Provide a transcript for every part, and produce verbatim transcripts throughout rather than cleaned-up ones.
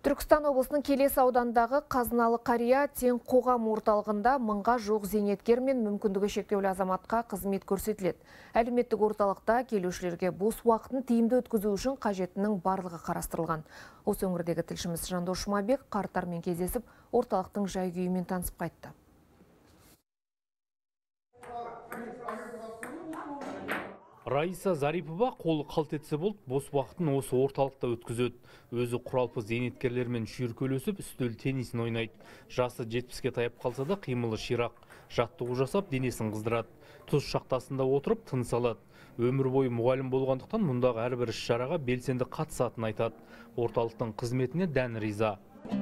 Түркістан облысының Келес аудандағы Қазыналы қария тең қоғам орталығында мыңға жоқ зейнеткер мен мүмкіндігі шектеулі азаматқа қызмет көрсетіледі. Әлеуметтік орталықта келушілерге бос уақытын тиімді өткізу үшін қажеттінің барлығы қарастырылған. Осы өңірдегі тілшіміз Жандос Жұмабек қарттармен кездесіп, орталықтың жай-күйімен танысып қайтты. Раиса Зарипова қолы қалт етсе болды, бос уақытын осы орталықта өткізеді. Өзі құралпы зейнеткерлермен шүйіркелесіп, үстел теннисін ойнайды. Жасы жетпіске таяп қалса да қимылы ширақ. Жаттығу жасап, денесін қыздырады. Тұз шақтасында отырып, тыныс алады. Өмір бойы мұғалім болғандықтан мұндағы әрбір іс-шараға белсенді қатысатынын айтады. Орталықтың қызметіне дән риза.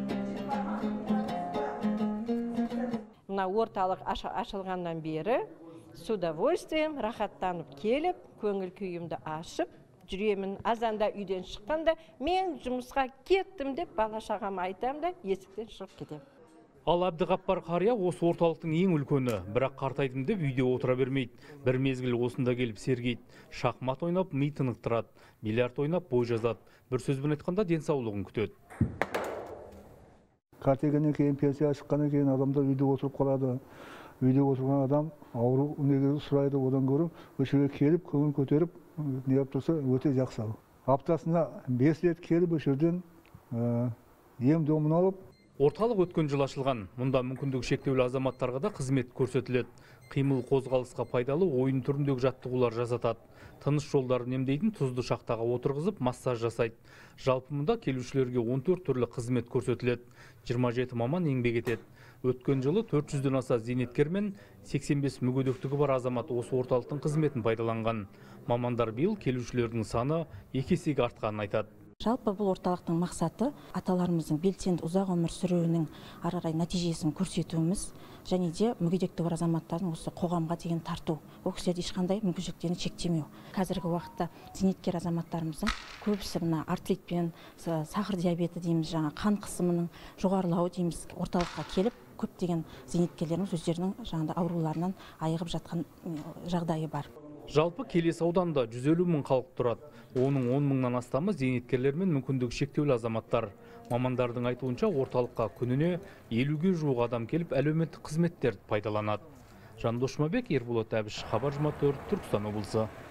Мына орталық ашылғаннан бері с удовольствием рахаттанып келіп, көңіл күйімді ашып, жүремін. Азанда үйден шыққанда, мен жұмысқа кеттім деп бала шағама айтам да, есіктен шығып кетем. Ал Әбдіғаппар қария осы орталықтың ең үлкені, бірақ қартайдым деп үйде отыра бермейді. Бір мезгіл осында келіп сергейді. Шахмат ойнап, ми тынықтырады, бильярд ойнап, бой жазады. Бір сөзбен айтқанда денсаулығын күтеді. Қартайғаннан кейін, пенсияға шыққаннан кейін адамдар үйде отырып қалады. Үйде отырған адам ауру неге сұрайды, одан көріп, өшеге келіп, көңіл көтеріп, не yapып тұрса, өте жақсы. Аптасына бес рет келіп, өшерден ем домын алып. Орталық өткен жыл ашылған. Мұнда мүмкіндігі шектеулі азаматтарға да қызмет көрсетіледі. Қимыл қозғалысқа пайдалы ойын түріндегі жаттығулар жасатады. Тыныс жолдарын емдейтін тұзды шақтаға отырғызып, массаж жасайды. Жалпы мұнда келушілерге он төрт түрлі қызмет көрсетіледі. жиырма жеті маман еңбек етеді. Өткен жылы төрт жүзден аса зейнеткер мен сексен бес мүгедектігі бар азамат осы орталықтың қызметін пайдаланған. Мамандар биыл келушілердің саны екі есеге артқанын айтады. Жалпы бұл орталықтың мақсаты аталарымыздың белсенді ұзақ өмір сүруінің ары қарай нәтижесін көрсетуіміз және де мүгедектігі бар азаматтардың осы қоғамға деген тарту. Ол кісілерді ешқандай мүмкіншіліктерін шектемеу. Қазіргі уақытта зейнеткер азаматтарымыздың көбісі мына артритпен, сахар диабеті дейміз, жаңа қан қысымының жоғарылауы дейміз, орталыққа келіп көптеген зейнеткерлеріміз өздерінің жаңағыдай ауруларынан айығып жатқан жағдайы бар. Жалпы Келес ауданында жүз елу мың халық тұрады. Оның он мыңнан астамы зейнеткерлер мен мүмкіндігі шектеулі азаматтар. Мамандардың айтуынша орталыққа күніне елуге жуық адам келіп әлеуметтік қызметтерді пайдаланады. Жандос Жұмабек, Ерболат Әбіш, Хабар жиырма төрт, Түркістан облысы.